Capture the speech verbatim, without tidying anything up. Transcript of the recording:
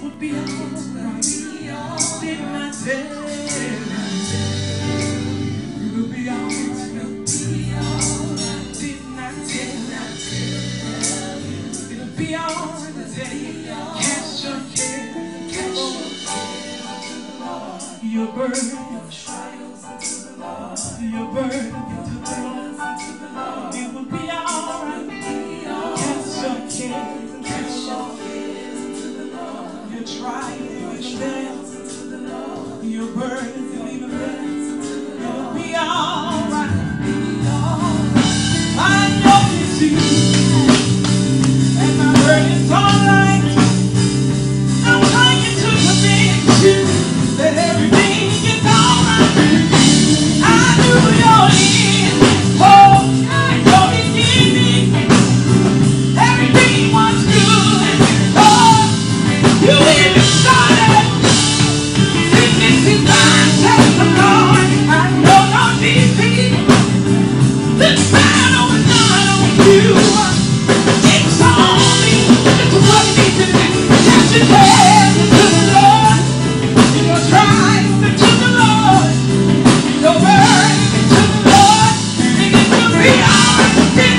would be alright. Didn't I tell you? It would be alright. Didn't I tell you? It'll be alright. Cast your care, cast your burden, your trials unto the Lord, your burden unto the Lord. It will be alright. Cast your care, cast your cares unto the Lord, your trials unto the Lord, your burdens and even burdens. It will be alright. I know it's you, and my burden's alright. I'm trying to convince you that everything is alright. I knew you're in. Oh, you're beginning. Everything was good. Oh, you even started. This is my testimony. I know no defeat. This battle is not on you. It's on me. It's what you need to do. Cast your cares into the Lord. Your trials into the Lord. Your burdens into the Lord. And it will be alright.